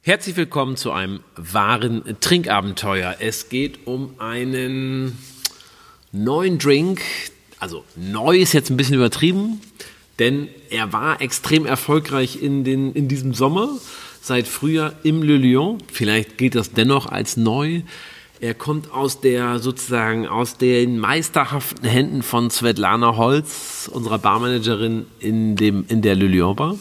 Herzlich willkommen zu einem wahren Trinkabenteuer. Es geht um einen neuen Drink. Also neu ist jetzt ein bisschen übertrieben, denn er war extrem erfolgreich in diesem Sommer, seit Frühjahr im Le Lion. Vielleicht gilt das dennoch als neu. Er kommt aus den meisterhaften Händen von Svetlana Holz, unserer Barmanagerin in der Le Lion Bar.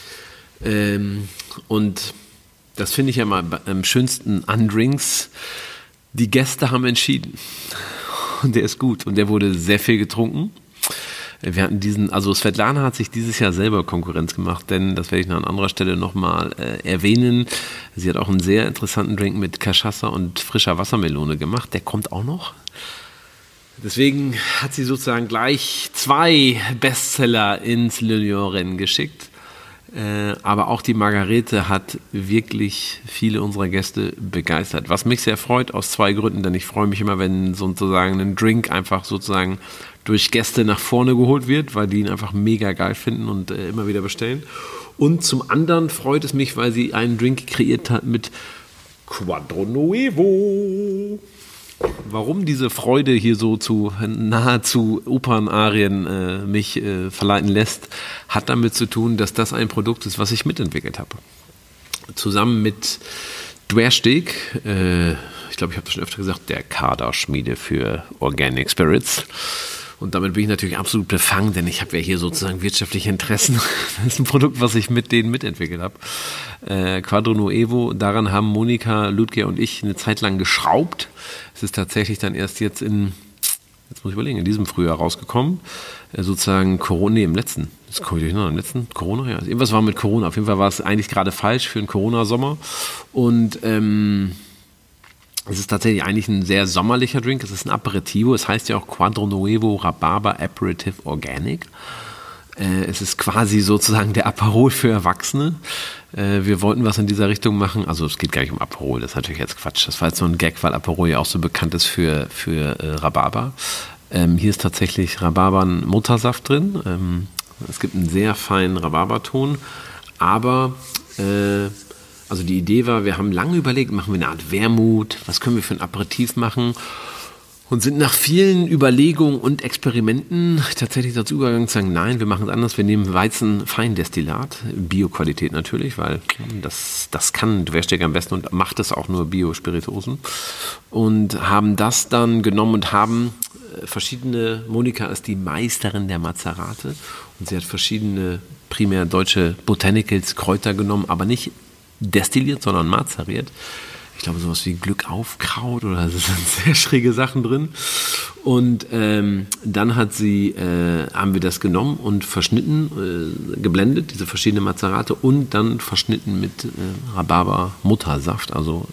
Und das finde ich ja mal am schönsten an Drinks. Die Gäste haben entschieden. Und der ist gut. Und der wurde sehr viel getrunken. Wir hatten Svetlana hat sich dieses Jahr selber Konkurrenz gemacht, denn, das werde ich noch an anderer Stelle nochmal erwähnen, sie hat auch einen sehr interessanten Drink mit Cachaça und frischer Wassermelone gemacht. Der kommt auch noch. Deswegen hat sie sozusagen gleich 2 Bestseller ins Le Lion-Rennen geschickt. Aber auch die Margarete hat wirklich viele unserer Gäste begeistert. Was mich sehr freut, aus 2 Gründen, denn ich freue mich immer, wenn sozusagen ein Drink einfach sozusagen durch Gäste nach vorne geholt wird, weil die ihn einfach mega geil finden und immer wieder bestellen. Und zum anderen freut es mich, weil sie einen Drink kreiert hat mit Quadro Nuevo. Warum diese Freude hier so zu nahezu Opernarien mich verleiten lässt, hat damit zu tun, dass das ein Produkt ist, was ich mitentwickelt habe. Zusammen mit Dwersteg, ich glaube, ich habe das schon öfter gesagt, der Kaderschmiede für Organic Spirits. Und damit bin ich natürlich absolut befangen, denn ich habe ja hier sozusagen wirtschaftliche Interessen. Das ist ein Produkt, was ich mit denen mitentwickelt habe. Quadro Nuevo, daran haben Monika, Ludger und ich eine Zeit lang geschraubt. Es ist tatsächlich dann erst jetzt in diesem Frühjahr rausgekommen. Sozusagen Corona, im letzten Corona, ja. Irgendwas war mit Corona. Auf jeden Fall war es eigentlich gerade falsch für einen Corona-Sommer. Und es ist tatsächlich eigentlich ein sehr sommerlicher Drink. Es ist ein Aperitivo. Es heißt ja auch Quadro Nuevo Rhabarber Aperitif Organic. Es ist quasi sozusagen der Aperol für Erwachsene. Wir wollten was in dieser Richtung machen. Also es geht gar nicht um Aperol, das ist natürlich jetzt Quatsch. Das war jetzt so ein Gag, weil Aperol ja auch so bekannt ist für Rhabarber. Hier ist tatsächlich Rhabarbern-Muttersaft drin. Es gibt einen sehr feinen Rhabarberton. Aber also die Idee war, wir haben lange überlegt, machen wir eine Art Wermut, was können wir für ein Aperitif machen? Und sind nach vielen Überlegungen und Experimenten tatsächlich dazu übergegangen zu sagen, nein, wir machen es anders, wir nehmen Weizen-Feindestillat, Bio-Qualität natürlich, weil das kann Dwersteg am besten und macht es auch nur Bio-Spirituosen. Und haben das dann genommen und haben verschiedene, Monika ist die Meisterin der Mazerate und sie hat verschiedene primär deutsche Botanicals, Kräuter genommen, aber nicht destilliert, sondern mazeriert. Ich glaube, sowas wie Glückaufkraut oder es sind sehr schräge Sachen drin. Und dann haben wir das genommen und verschnitten, geblendet, diese verschiedenen Mazerate und dann verschnitten mit Rhabarber-Muttersaft, also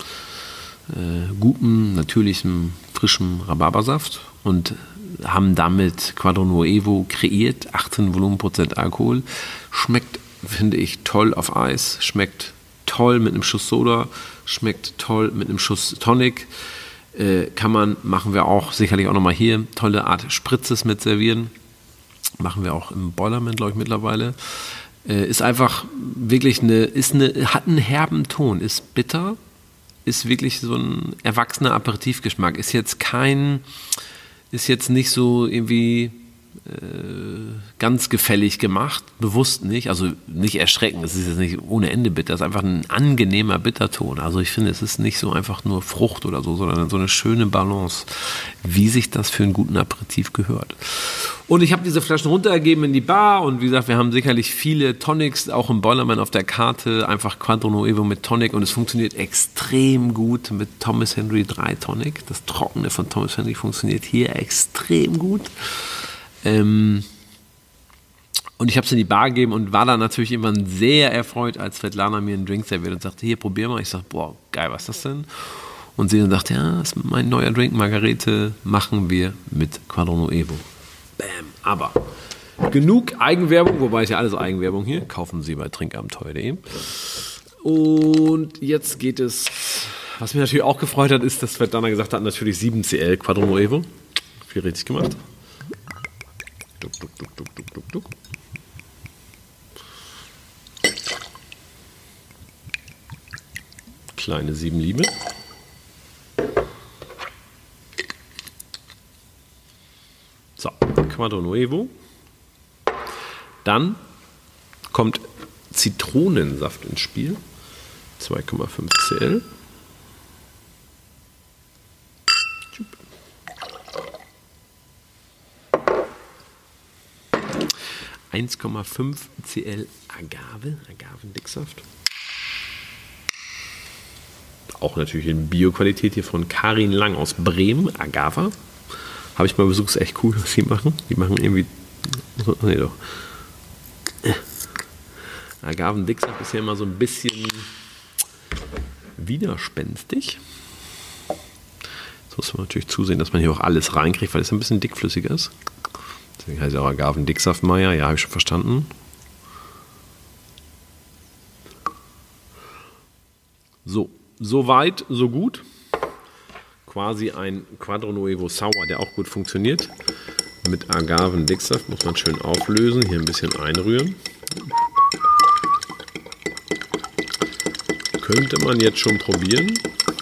gutem, natürlichem, frischem Rhabarbersaft und haben damit Quadro Nuevo kreiert, 18 Volumenprozent Alkohol. Schmeckt, finde ich, toll auf Eis, schmeckt toll mit einem Schuss Soda, schmeckt toll mit einem Schuss Tonic. Machen wir auch sicherlich auch nochmal hier, tolle Art Spritzes mit servieren. Machen wir auch im Boilerman, glaube ich, mittlerweile. Ist einfach wirklich hat einen herben Ton, ist bitter, ist wirklich so ein erwachsener Aperitivgeschmack. Ist jetzt nicht so irgendwie ganz gefällig gemacht, bewusst nicht, also nicht erschreckend, es ist jetzt nicht ohne Ende bitter, es ist einfach ein angenehmer Bitterton, also ich finde, es ist nicht so einfach nur Frucht oder so, sondern so eine schöne Balance, wie sich das für einen guten Aperitif gehört. Und ich habe diese Flaschen runtergegeben in die Bar und wie gesagt, wir haben sicherlich viele Tonics, auch im Boilerman auf der Karte, einfach Quadro Nuevo mit Tonic und es funktioniert extrem gut mit Thomas Henry 3 Tonic, das Trockene von Thomas Henry funktioniert hier extrem gut. Und ich habe es in die Bar gegeben und war dann natürlich irgendwann sehr erfreut, als Svetlana mir einen Drink serviert und sagte, hier, probier mal. Ich sage, boah, geil, was ist das denn? Und sie dann sagte, ja, das ist mein neuer Drink, Margarete, machen wir mit Quadro Nuevo. Bam, aber genug Eigenwerbung, wobei ist ja alles Eigenwerbung hier, kaufen Sie bei trinkabenteuer.de. Und jetzt geht es, was mich natürlich auch gefreut hat, ist, dass Svetlana gesagt hat, natürlich 7cl Quadro Nuevo. Viel richtig gemacht. Duck, duck, duck, duck, duck, duck, duck. kleine 7 Liebe. So, Quadro Nuevo. Dann kommt Zitronensaft ins Spiel. 2,5 Cl. 1,5 Cl Agavendicksaft. Auch natürlich in Bio-Qualität hier von Karin Lang aus Bremen, Agava. Habe ich mal besucht, ist echt cool, was die machen. Die machen irgendwie. Nee, doch. Agavendicksaft ist ja immer so ein bisschen widerspenstig. Jetzt muss man natürlich zusehen, dass man hier auch alles reinkriegt, weil es ein bisschen dickflüssiger ist. Deswegen heißt es auch Agavendicksaftmeier. Ja, habe ich schon verstanden. So weit, so gut. Quasi ein Quadro Nuevo Sour, der auch gut funktioniert. Mit Agavendicksaft muss man schön auflösen. Hier ein bisschen einrühren. Könnte man jetzt schon probieren.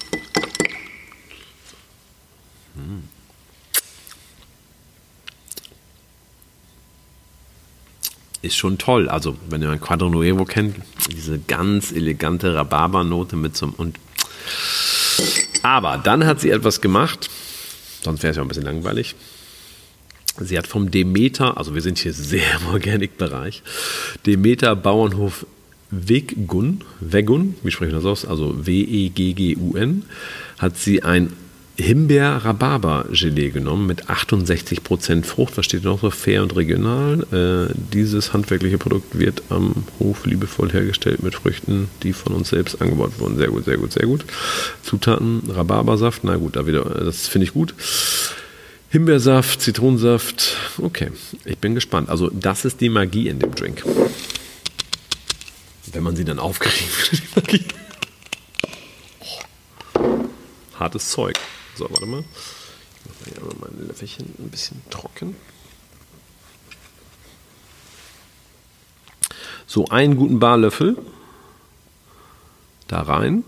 Ist schon toll. Also, wenn ihr ein Quadro Nuevo kennt, diese ganz elegante Rhabarbernote mit so einem. Aber dann hat sie etwas gemacht, sonst wäre es ja ein bisschen langweilig. Sie hat vom Demeter, also wir sind hier sehr im Organic-Bereich, Demeter Bauernhof Weggun, wie sprechen wir das aus? Also Weggun, hat sie ein Himbeer-Rhabarber-Gelee genommen mit 68% Frucht. Was steht noch so? Fair und regional. Dieses handwerkliche Produkt wird am Hof liebevoll hergestellt mit Früchten, die von uns selbst angebaut wurden. Sehr gut, sehr gut, sehr gut. Zutaten: Rhabarbersaft. Na gut, das finde ich gut. Himbeersaft, Zitronensaft. Okay, ich bin gespannt. Also das ist die Magie in dem Drink. Wenn man sie dann aufkriegt, die Magie. Hartes Zeug. So, warte mal. Ich mache hier mein Löffelchen ein bisschen trocken. So, einen guten Barlöffel da rein.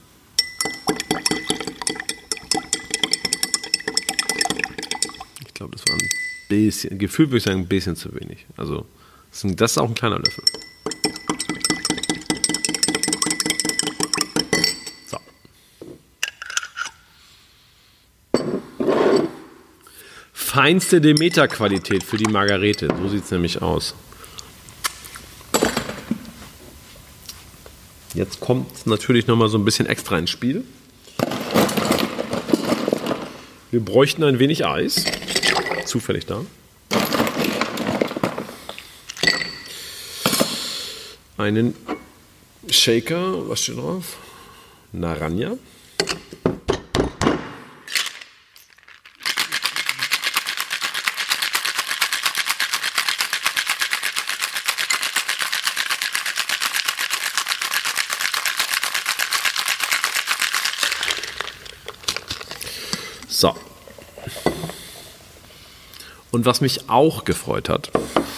Ich glaube, das war ein bisschen, gefühlt würde ich sagen, ein bisschen zu wenig. Also, das ist auch ein kleiner Löffel. Feinste Demeter-Qualität für die Margarete. So sieht es nämlich aus. Jetzt kommt natürlich nochmal so ein bisschen extra ins Spiel. Wir bräuchten ein wenig Eis. Zufällig da. Einen Shaker. Was steht drauf? Naranja. So. Und was mich auch gefreut hat,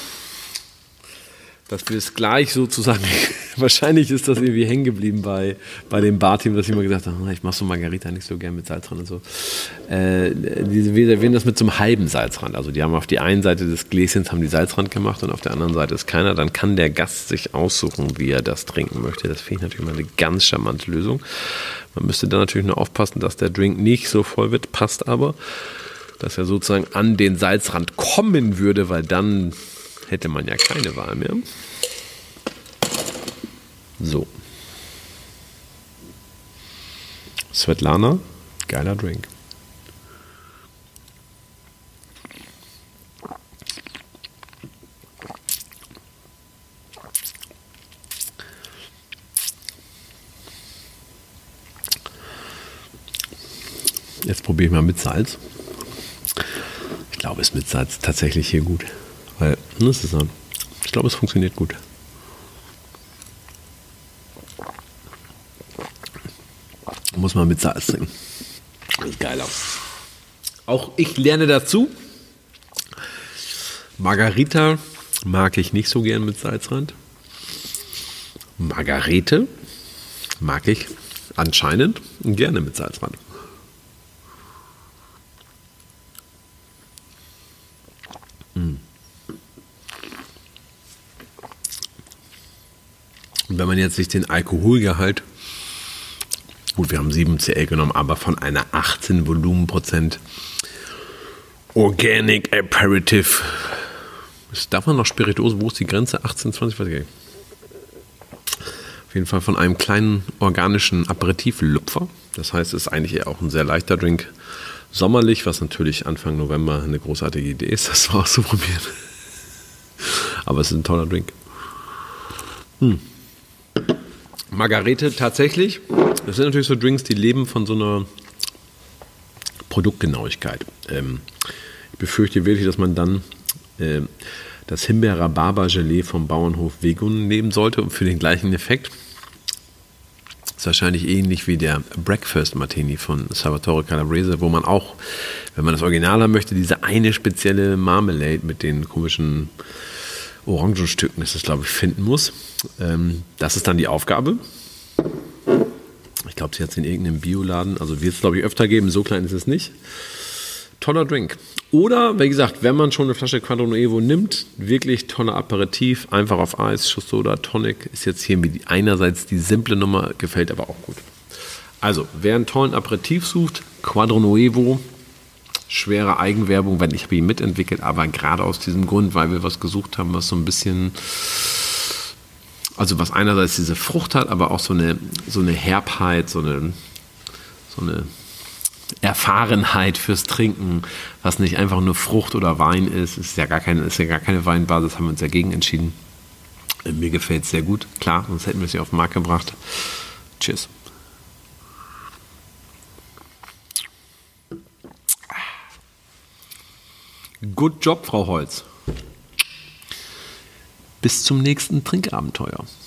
dass wir es gleich sozusagen, wahrscheinlich ist das irgendwie hängen geblieben bei dem Barteam, dass ich immer gesagt habe, ich mache so Margarita nicht so gern mit Salzrand und so. Wir servieren das mit so einem halben Salzrand. Also die haben auf die einen Seite des Gläschens haben die Salzrand gemacht und auf der anderen Seite ist keiner. Dann kann der Gast sich aussuchen, wie er das trinken möchte. Das finde ich natürlich mal eine ganz charmante Lösung. Man müsste dann natürlich nur aufpassen, dass der Drink nicht so voll wird, passt aber, dass er sozusagen an den Salzrand kommen würde, weil dann hätte man ja keine Wahl mehr. So. Svetlana, geiler Drink. Jetzt probiere ich mal mit Salz. Ich glaube, es ist mit Salz tatsächlich hier gut. Weil, ich glaube, es funktioniert gut. Muss man mit Salz trinken. Das ist geiler. Auch ich lerne dazu. Margarita mag ich nicht so gern mit Salzrand. Margarete mag ich anscheinend gerne mit Salzmann. Und wenn man jetzt sich den Alkoholgehalt, gut, wir haben 7 CL genommen, aber von einer 18 Volumenprozent Organic Aperitif, darf man noch Spirituose, wo ist die Grenze? 18, 20, weiß ich gar nicht. Auf jeden Fall von einem kleinen organischen Aperitif-Lupfer. Das heißt, es ist eigentlich eher auch ein sehr leichter Drink. Sommerlich, was natürlich Anfang November eine großartige Idee ist, das mal auszuprobieren. Aber es ist ein toller Drink. Margarete, tatsächlich. Das sind natürlich so Drinks, die leben von so einer Produktgenauigkeit. Ich befürchte wirklich, dass man dann das Himbeer-Rhabarber-Gelee vom Bauernhof Wegun nehmen sollte und für den gleichen Effekt. Das ist wahrscheinlich ähnlich wie der Breakfast Martini von Salvatore Calabrese, wo man auch, wenn man das Original haben möchte, diese eine spezielle Marmelade mit den komischen Orangenstücken, das glaube ich, finden muss. Das ist dann die Aufgabe. Ich glaube, sie hat es in irgendeinem Bioladen, also wird es, glaube ich, öfter geben, so klein ist es nicht. Toller Drink. Oder, wie gesagt, wenn man schon eine Flasche Quadro Nuevo nimmt, wirklich toller Aperitif, einfach auf Eis, Schuss Soda, Tonic, ist jetzt hier einerseits die simple Nummer, gefällt aber auch gut. Also, wer einen tollen Aperitif sucht, Quadro Nuevo, schwere Eigenwerbung, weil ich habe ihn mitentwickelt, aber gerade aus diesem Grund, weil wir was gesucht haben, was so ein bisschen, also was einerseits diese Frucht hat, aber auch so eine Herbheit, so eine Erfahrenheit fürs Trinken, was nicht einfach nur Frucht oder Wein ist ja gar keine Weinbasis, haben wir uns dagegen entschieden. Mir gefällt es sehr gut, klar, sonst hätten wir es ja auf den Markt gebracht. Cheers. Good job, Frau Holz. Bis zum nächsten Trinkabenteuer.